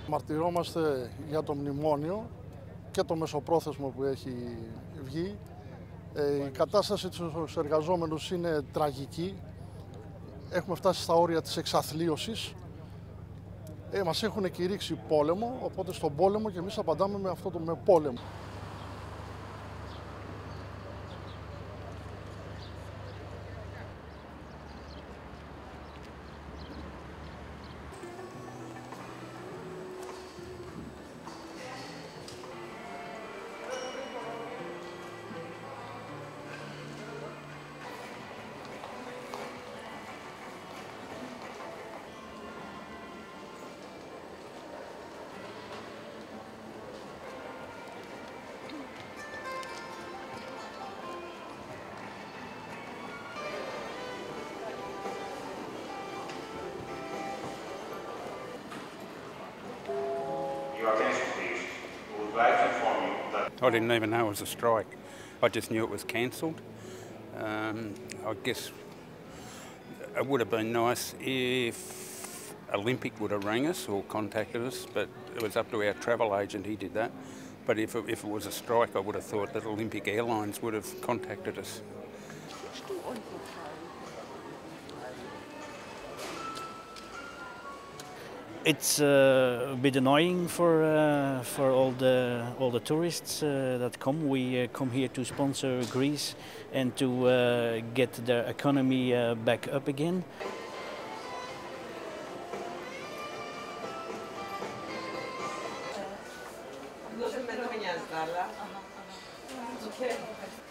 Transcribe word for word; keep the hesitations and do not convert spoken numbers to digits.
Μαρτυρόμαστε για το μνημόνιο και το μεσοπρόθεσμο που έχει βγει. Η κατάσταση στους εργαζόμενους είναι τραγική. Έχουμε φτάσει στα όρια της εξαθλίωσης. Ε, μας έχουν κηρύξει πόλεμο, οπότε στον πόλεμο και εμείς απαντάμε με αυτό το με πόλεμο. I didn't even know it was a strike. I just knew it was cancelled. Um, I guess it would have been nice if Olympic would have rang us or contacted us, but it was up to our travel agent, he did that. But if it, if it was a strike, I would have thought that Olympic Airlines would have contacted us. It's uh, a bit annoying for uh, for all the all the tourists uh, that come. We uh, come here to sponsor Greece and to uh, get their economy uh, back up again. No se me nοιάζει τα άλλα.